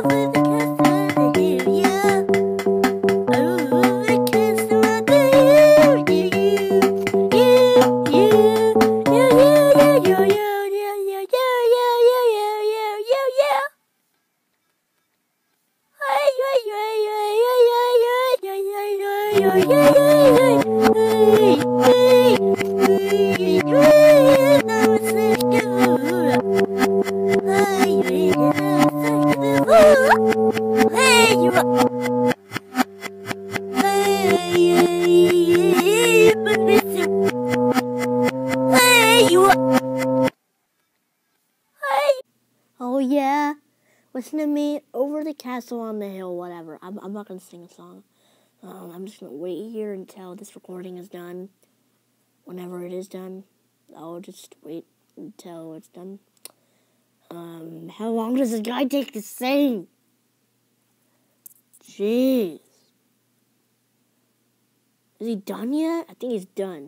Oh yeah, listen to me over the castle on the hill, whatever. I'm not gonna sing a song. I'm just gonna wait here until this recording is done. Whenever it is done, I'll just wait until it's done. How long does this guy take to sing? Jeez. Is he done yet? I think he's done.